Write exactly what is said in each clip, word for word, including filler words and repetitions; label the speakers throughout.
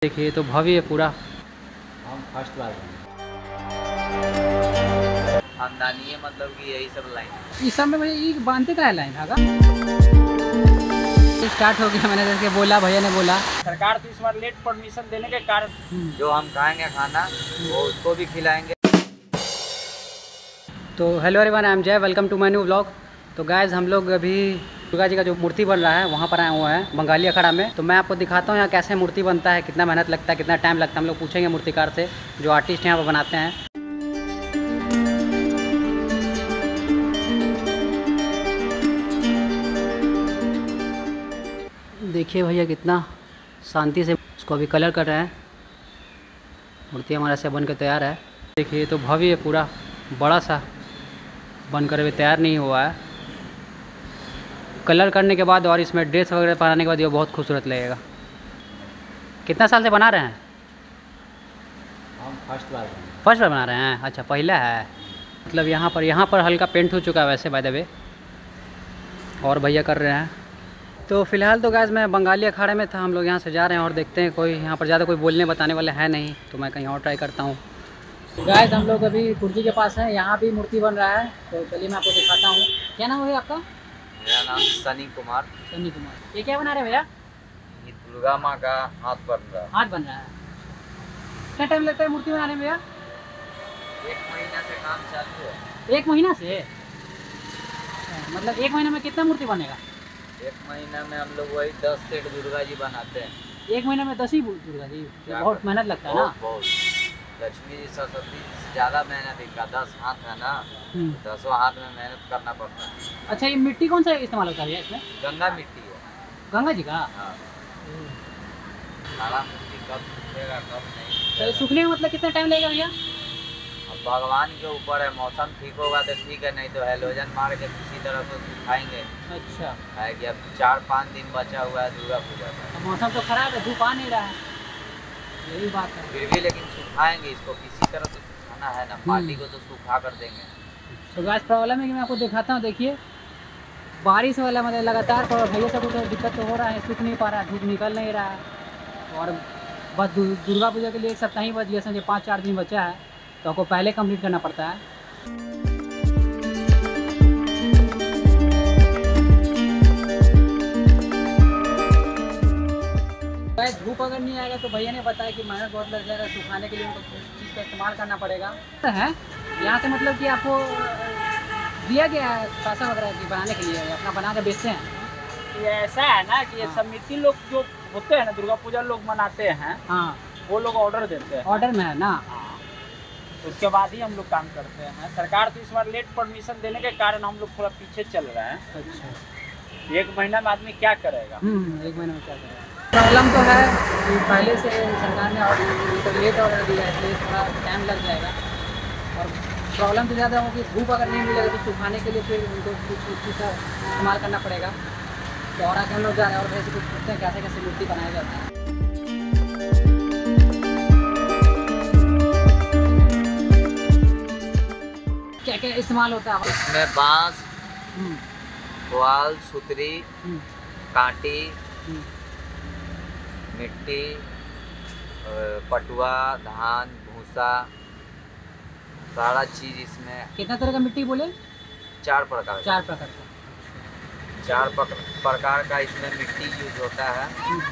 Speaker 1: देखिए तो भव्य है पूरा।
Speaker 2: हम फर्स्ट बार खानदानी है, मतलब कि यही सब लाइन
Speaker 1: इस सब में भैया ये बांधते का है लाइन आगा स्टार्ट हो गया। मैंने जैसे बोला, भैया ने बोला
Speaker 3: सरकार तो इस बार लेट परमिशन देने के कारण
Speaker 2: जो हम खाएंगे खाना वो उसको भी खिलाएंगे।
Speaker 1: तो hello everyone, I am Jay, welcome to my new vlog. तो गाइज़ हम लोग अभी दुर्गा जी का जो मूर्ति बन रहा है वहाँ पर आए हुए हैं बंगाली अखाड़ा में। तो मैं आपको दिखाता हूँ यहाँ कैसे मूर्ति बनता है, कितना मेहनत लगता है, कितना टाइम लगता है। हम लोग पूछेंगे मूर्तिकार से जो आर्टिस्ट यहाँ पर बनाते हैं। देखिए भैया कितना शांति से उसको अभी कलर कर रहे हैं। मूर्ति हमारा से बन के तैयार है। देखिए तो भव्य है पूरा, बड़ा सा बनकर अभी तैयार नहीं हुआ है। कलर करने के बाद और इसमें ड्रेस वगैरह पहनाने के बाद ये बहुत खूबसूरत लगेगा। कितना साल से बना रहे हैं?
Speaker 2: हम फर्स्ट बार
Speaker 1: फर्स्ट बार बना रहे हैं। अच्छा, पहला है मतलब। यहाँ पर यहाँ पर हल्का पेंट हो चुका है वैसे बाय द वे, और भैया कर रहे हैं। तो फिलहाल तो गाइस मैं बंगाली अखाड़े में था, हम लोग यहाँ से जा रहे हैं और देखते हैं कोई यहाँ पर ज़्यादा कोई बोलने बताने वाले है नहीं, तो मैं कहीं और ट्राई करता हूँ। गाइस हम लोग अभी कुर्जी के पास हैं, यहाँ भी मूर्ति बन रहा है। तो चलिए मैं आपको दिखाता हूँ। क्या नाम है आपका?
Speaker 2: मेरा नाम सनी कुमार।
Speaker 1: सनी कुमार। ये क्या बना रहे हैं भैया?
Speaker 2: ये दुर्गा माँ का हाथ बन रहा है।
Speaker 1: हाथ बन रहा है। कितना टाइम लगता है मूर्ति बनाने में भैया?
Speaker 2: एक महीना से काम चालू है।
Speaker 1: एक महीना से? मतलब एक महीना में कितना मूर्ति बनेगा?
Speaker 2: एक महीना में हम लोग वही दस सेट दुर्गा जी बनाते हैं।
Speaker 1: एक महीने में दस ही दुर्गा जी? बहुत मेहनत लगता है ना।
Speaker 2: बहुत। लक्ष्मी जी सरस्वती से ज़्यादा मेहनत इनका, दस हाथ है ना, दसों हाथ में मेहनत करना पड़ता है।
Speaker 1: अच्छा, ये मिट्टी कौन सा इस्तेमाल होता है इसमें?
Speaker 2: गंगा मिट्टी है।
Speaker 1: गंगा जी का?
Speaker 2: हाँ। सारा मिट्टी कब सूखेगा कब नहीं।
Speaker 1: तो सूखने में मतलब कितना टाइम लगेगा भैया?
Speaker 2: अब भगवान के ऊपर है, मौसम ठीक होगा तो ठीक है, नहीं तो हेलोजन मार के किसी तरह से सुखाएंगे।
Speaker 1: अच्छा
Speaker 2: है कि अब चार पाँच दिन बचा हुआ है दुर्गा पूजा का।
Speaker 1: तो मौसम तो खराब है, धूप आ नहीं रहा है, यही बात है।
Speaker 2: फिर भी लेकिन सुखाएंगे इसको, किसी तरह से सुखाना है ना, पार्टी को तो सुखा कर देंगे।
Speaker 1: तो गैस प्रॉब्लम है कि मैं आपको दिखाता हूँ। देखिए बारिश वाला मतलब लगातार भैया से कुछ दिक्कत तो हो रहा है, सूख नहीं पा रहा है, धूप निकल नहीं रहा है। और बस दुर्गा पूजा के लिए एक सप्ताह ही बच गया, समझे पाँच चार दिन बचा है, तो आपको पहले कंप्लीट करना पड़ता है। धूप अगर नहीं आएगा तो भैया ने बताया कि मेहनत बहुत लग जाएगा, सुखाने के लिए उनको चीज़ का इस्तेमाल करना पड़ेगा। तो है यहाँ से मतलब कि आपको दिया गया है पैसा वगैरह की बनाने के लिए, अपना बना के बेचते हैं?
Speaker 3: ये ऐसा है ना कि ये सब मिट्टी लोग जो होते हैं ना, दुर्गा पूजा लोग मनाते हैं,
Speaker 1: हाँ
Speaker 3: वो लोग ऑर्डर देते हैं।
Speaker 1: ऑर्डर में है ना?
Speaker 3: हाँ, उसके बाद ही हम लोग काम करते हैं। सरकार तो इस बार लेट परमिशन देने के कारण हम लोग थोड़ा पीछे चल रहे हैं।
Speaker 1: अच्छा,
Speaker 3: एक महीना में आदमी क्या करेगा?
Speaker 1: हम्म एक महीने में क्या करेगा? प्रॉब्लम तो है कि पहले से सरकार ने ऑर्डर तो लेट ऑर्डर दिया है, इसलिए थोड़ा टाइम लग जाएगा। और प्रॉब्लम तो ज़्यादा होगी, धूप अगर नहीं मिलेगा तो सुखाने के लिए फिर उनको कुछ चीज़ का इस्तेमाल करना पड़ेगा। तो और आगे हम लोग जा रहे हैं और वैसे कुछ पूछते हैं कैसे कैसे मूर्ति बनाया जाता है। क्या क्या इस्तेमाल होता है
Speaker 2: इसमें? बांस, पुआल, सुतरी, कांटी, मिट्टी, पटुआ, धान, भूसा, सारा चीज इसमें।
Speaker 1: कितना तरह का मिट्टी बोले?
Speaker 2: चार प्रकार
Speaker 1: चार प्रकार का।
Speaker 2: चार प्रकार का इसमें मिट्टी यूज होता है,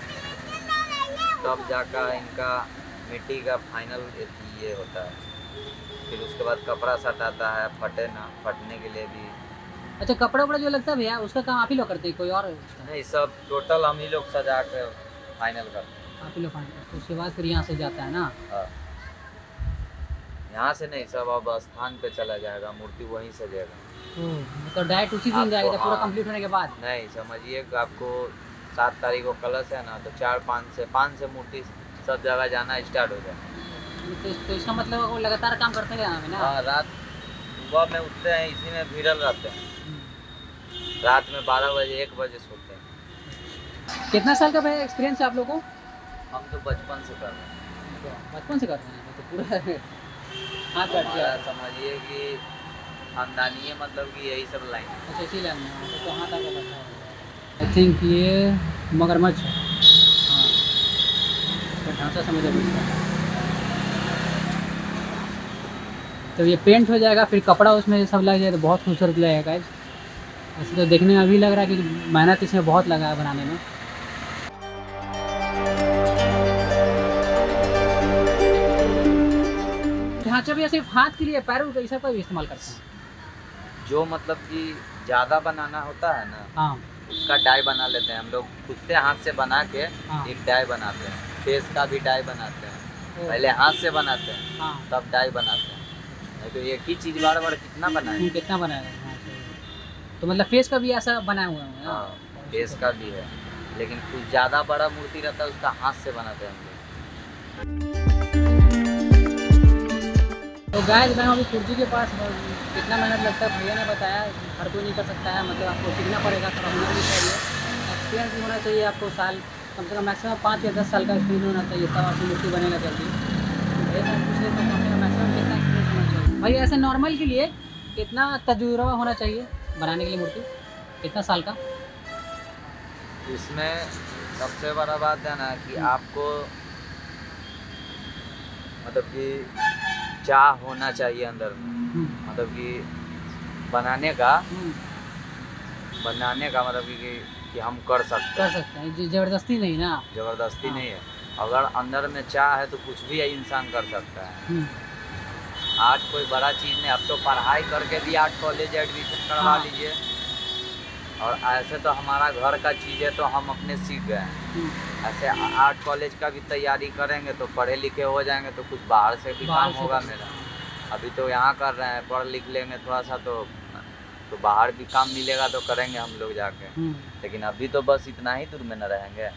Speaker 2: तब जाकर इनका मिट्टी का फाइनल ये होता है। फिर उसके बाद कपड़ा सटाता है, फटे ना, फटने के लिए भी।
Speaker 1: अच्छा, कपड़ा वपड़ा जो लगता है भैया उसका काम आप ही लोग करते हैं, कोई और?
Speaker 2: नहीं, सब टोटल हम ही लोग सजा कर फाइनल करते हैं।
Speaker 1: आप ही लोग फाइनल करते हैं, उसके बाद फिर यहाँ से जाता है ना?
Speaker 2: हाँ, यहाँ से नहीं, सब अब स्थान पे चला जाएगा, मूर्ति वहीं सजेगा।
Speaker 1: तो डायरेक्ट उसी दिन जाएगा पूरा
Speaker 2: हाँ,
Speaker 1: कंप्लीट होने के बाद?
Speaker 2: नहीं, समझिए आपको सात तारीख को कलश है ना, तो चार पाँच से पाँच से मूर्ति सब जगह जाना स्टार्ट हो जाए।
Speaker 1: तो, तो इसका मतलब वो लगातार काम करते रहना है ना?
Speaker 2: हाँ, रात सुबह में उठते हैं, इसी में भिड़ल रहते हैं, रात में बारह बजे एक बजे सोते हैं।
Speaker 1: कितना साल का भैया एक्सपीरियंस है आप लोगों को?
Speaker 2: हम तो बचपन से कर रहे हैं।
Speaker 1: बचपन से कर रहे हैं तो पूरा हाथ बैठ गया।
Speaker 2: समझिए कि खानदानी है, मतलब कि यही सब लाइन।
Speaker 1: अच्छा, इसी लाइन में तो हाथ आगे बढ़ा है। आई थिंक ये मगरमच्छ है। हाँ, इसका ढांचा समझ लो इसका। तो ये पेंट हो जाएगा, फिर कपड़ा उसमें सब लग जाए तो बहुत खूबसूरत लगेगा गाइस। ऐसे तो देखने में अभी लग रहा है कि मेहनत इसमें बहुत लगा है बनाने में। ढांचा भी सिर्फ हाथ के लिए, पैरों का सब का भी इस्तेमाल करते हैं।
Speaker 2: जो मतलब कि ज़्यादा बनाना होता है ना,
Speaker 1: हाँ
Speaker 2: उसका डाई बना लेते हैं हम लोग खुद से, हाथ से बना के
Speaker 1: हाँ।
Speaker 2: एक डाई बनाते हैं। फेस का भी डाई बनाते हैं, पहले हाथ से बनाते हैं
Speaker 1: हाँ।
Speaker 2: तब डाई बनाते हैं। नहीं तो एक ही चीज़ बार बार कितना बनाए।
Speaker 1: कितना बनाएगा। हाँ, सही। तो मतलब फेस का भी ऐसा बनाया हुआ है ना?
Speaker 2: हाँ, फेस का भी है, लेकिन कुछ ज़्यादा बड़ा मूर्ति रहता है उसका हाथ से बनाते हैं हम लोग।
Speaker 1: तो गाइस मैं अभी कुर्जी के पास, कितना मेहनत लगता है भैया ने बताया, हर कोई नहीं कर सकता है, मतलब आपको सीखना पड़ेगा, थोड़ा हुनर भी चाहिए, एक्सपीरियंस भी होना चाहिए आपको, साल कम से कम मैक्सिमम पाँच या दस साल का एक्सपीरियंस होना चाहिए, तब आपकी मूर्ति बनेगा जल्दी। भैया से पूछ ले तो कम से कम मैक्सिमम कितना एक्सपीरियंस होना चाहिए भाई? ऐसे नॉर्मल के लिए कितना तजुर्बा होना चाहिए बनाने के लिए मूर्ति, कितना साल का?
Speaker 2: इसमें सबसे बड़ा बात है ना कि आपको मतलब कि चाह होना चाहिए अंदर में, मतलब कि बनाने का बनाने का मतलब कि, कि हम कर सकते
Speaker 1: कर सकते हैं, जी ज़बरदस्ती नहीं ना?
Speaker 2: ज़बरदस्ती
Speaker 1: हाँ।
Speaker 2: नहीं है, अगर अंदर में चाह है तो कुछ भी इंसान कर सकता है। आर्ट कोई बड़ा चीज़ नहीं, अब तो पढ़ाई करके भी आर्ट कॉलेज एडमिशन करवा
Speaker 1: हाँ।
Speaker 2: लीजिए, और ऐसे तो हमारा घर का चीज़ है तो हम अपने सीख गए हैं। ऐसे आर्ट कॉलेज का भी तैयारी करेंगे तो पढ़े लिखे हो जाएंगे तो कुछ बाहर से भी
Speaker 1: बाहर
Speaker 2: काम
Speaker 1: से
Speaker 2: होगा
Speaker 1: कर
Speaker 2: मेरा। अभी तो यहाँ कर रहे हैं, पढ़ लिख लेंगे थोड़ा सा तो तो बाहर भी काम मिलेगा तो करेंगे हम लोग जाके, लेकिन अभी तो बस इतना ही दूर में न रहेंगे।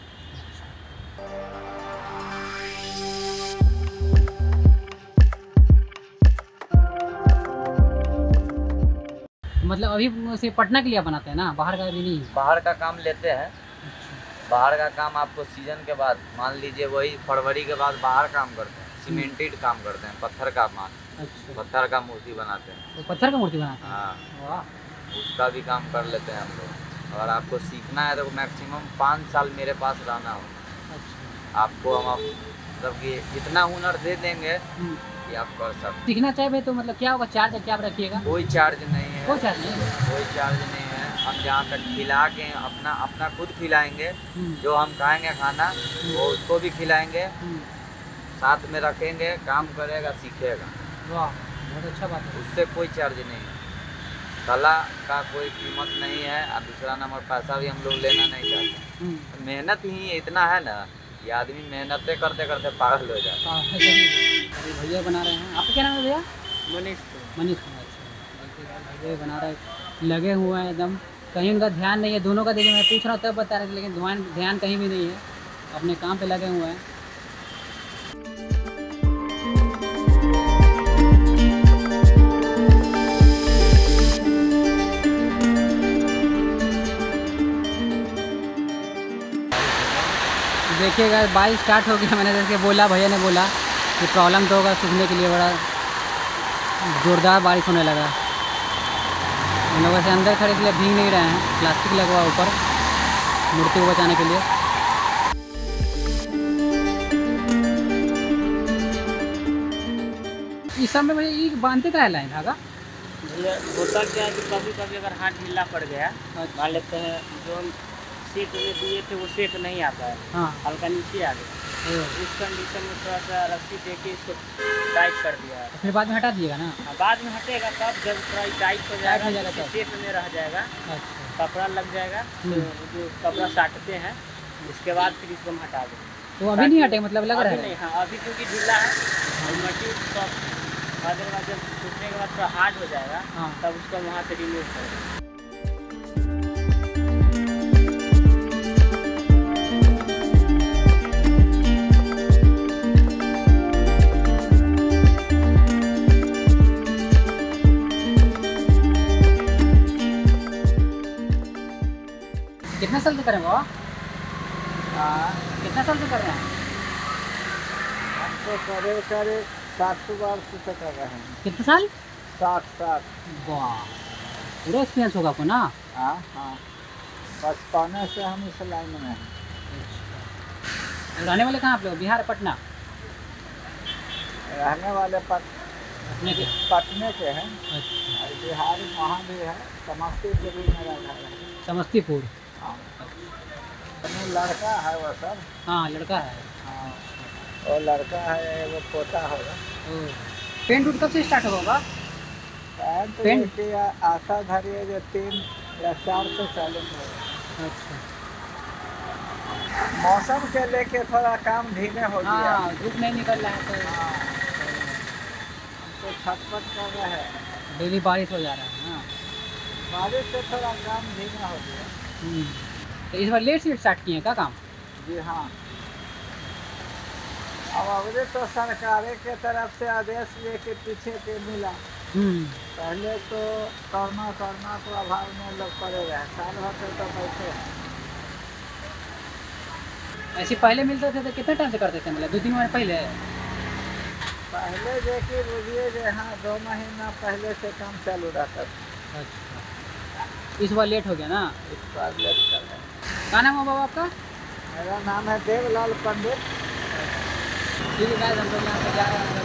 Speaker 1: मतलब अभी से पटना के लिए बनाते हैं ना, बाहर का भी नहीं?
Speaker 2: बाहर का काम लेते हैं, बाहर का काम आपको सीजन के बाद, मान लीजिए वही फरवरी के बाद बाहर काम करते हैं, सीमेंटेड काम करते हैं, पत्थर का माल,
Speaker 1: अच्छा,
Speaker 2: पत्थर का मूर्ति बनाते हैं।
Speaker 1: तो पत्थर का मूर्ति बनाते हैं?
Speaker 2: हाँ,
Speaker 1: वाह,
Speaker 2: उसका भी काम कर लेते हैं हम लोग। अगर आपको सीखना है तो मैक्सिमम पाँच साल मेरे पास रहना होगा।
Speaker 1: अच्छा।
Speaker 2: आपको हम मतलब कि इतना हुनर दे देंगे कि आप कर सकते।
Speaker 1: सीखना चाहे तो मतलब क्या होगा, चार्ज क्या रखिएगा?
Speaker 2: कोई चार्ज नहीं है,
Speaker 1: कोई चार्ज नहीं है?
Speaker 2: कोई चार्ज नहीं है। हम जहाँ तक खिला के अपना अपना खुद खिलाएंगे, जो हम खाएंगे खाना वो उसको भी खिलाएंगे, साथ में रखेंगे, काम करेगा, सीखेगा।
Speaker 1: वाह, बहुत अच्छा बात है।
Speaker 2: उससे कोई चार्ज नहीं है, कला का कोई कीमत नहीं है, और दूसरा नंबर पैसा भी हम लोग लेना नहीं चाहते। मेहनत ही इतना है ना, ये आदमी मेहनतें करते करते पागल हो जाता है।
Speaker 1: अभी भैया बना रहे हैं, आपका क्या नाम है भैया?
Speaker 3: मनीष
Speaker 1: मनीष कुमार। अच्छा, भैया बना रहे हैं, लगे हुए हैं एकदम, कहीं उनका ध्यान नहीं है, दोनों का देखिए मैं पूछ रहा हूँ तब बता रहे थे, लेकिन ध्यान ध्यान कहीं भी नहीं है, अपने काम पे लगे हुए हैं। देखिएगा बारिश स्टार्ट हो गया, मैंने जैसे बोला, भैया ने बोला कि प्रॉब्लम तो होगा सूखने के लिए, बड़ा ज़ोरदार बारिश होने लगा। हम लोग वैसे अंदर खड़े इसलिए भीग नहीं रहे हैं, प्लास्टिक लगा हुआ ऊपर मूर्ति को बचाने के लिए। इस सब में भैया ये बांधते का है लाइन धागा?
Speaker 3: भैया होता क्या है कि कभी कभी अगर हाथ ढीला पड़ गया, मान लेते हैं जो हम सेट में दिए थे वो सेट नहीं आता है,
Speaker 1: हाँ,
Speaker 3: हल्का नीचे आ गया, उस कंडीशन में थोड़ा सा रस्सी दे के इसको टाइट कर दिया है।
Speaker 1: तो फिर बाद में हटा दिएगा ना?
Speaker 3: हाँ, बाद में हटेगा तब जब थोड़ा टाइट हो जाएगा,
Speaker 1: जाएगा
Speaker 3: तो
Speaker 1: तब।
Speaker 3: सेट में रह जाएगा,
Speaker 1: अच्छा,
Speaker 3: कपड़ा लग जाएगा, तो जो कपड़ा साटते हैं उसके बाद फिर इसको हम हटा देंगे।
Speaker 1: तो अभी नहीं हटेगा मतलब लग रहा
Speaker 3: अभी
Speaker 1: है?
Speaker 3: नहीं, हाँ अभी क्योंकि ढीला है और मट्टी सॉफ्ट है, अदरवाइज जब सूखने के बाद थोड़ा हार्ड हो जाएगा,
Speaker 1: हाँ,
Speaker 3: तब उसको वहाँ से रिमूव करेंगे।
Speaker 1: कितना साल से कर रहे हैं बाबा? कितना साल से कर रहे हैं?
Speaker 3: हम तो साढ़े साढ़े सात सौ बार से कर रहे हैं।
Speaker 1: कितने साल?
Speaker 3: साठ साठ।
Speaker 1: वाह, पूरा एक्सपीरियंस होगा आपको ना?
Speaker 3: हाँ हाँ, बचपन से हम इस लाइन में हैं।
Speaker 1: रहने वाले कहाँ आप लोग? बिहार, पटना?
Speaker 4: रहने वाले पट,
Speaker 1: अपने के?
Speaker 4: पटने के हैं।
Speaker 1: अच्छा,
Speaker 4: और बिहार वहाँ भी है, समस्तीपुर भी मेरा घर है।
Speaker 1: समस्तीपुर।
Speaker 4: हाँ, अपने लड़का है वो सर।
Speaker 1: हाँ, लड़का है।
Speaker 4: हाँ, वो लड़का है, वो पोता होगा।
Speaker 1: ओ, पेंट उट कब से स्टार्ट होगा?
Speaker 4: Paint
Speaker 1: paint?
Speaker 4: देखिए, आशा धरिए जो तीन या चार से चालू होगा।
Speaker 1: अच्छा,
Speaker 4: मौसम के लेके थोड़ा काम धीमे हो गया।
Speaker 1: हाँ, धूप नहीं निकल रहा है तो
Speaker 4: हाँ, हम तो छटपट कर रहे हैं।
Speaker 1: डेली बारिश हो जा रहा है। हाँ।
Speaker 4: बारिश से थोड़ा काम धीमा हो गया।
Speaker 1: हम्म। तो इस बार लेट से स्टार्ट किए हैं क्या काम?
Speaker 4: जी हाँ। अब अवधि तो सरकार के तरफ से आदेश लेके पीछे के मिला।
Speaker 1: हम्म।
Speaker 4: पहले तो करना करना तो अभाव में लोग पड़े रहे, साल भर से तो बैठे हैं।
Speaker 1: ऐसे पहले मिलते थे तो कितने टाइम से करते थे? मतलब दो तीन महीने पहले?
Speaker 4: पहले देखिए बुझिए जो हाँ दो महीना पहले से काम चालू रहता था।
Speaker 1: अच्छा, इस बार लेट हो गया ना?
Speaker 4: इस बार लेट कर रहे हैं।
Speaker 1: क्या नाम है बाबा आपका?
Speaker 4: मेरा नाम है देवलाल पंडित।
Speaker 1: ठीक है गाइस, हम लोग यहाँ से जा रहे हैं।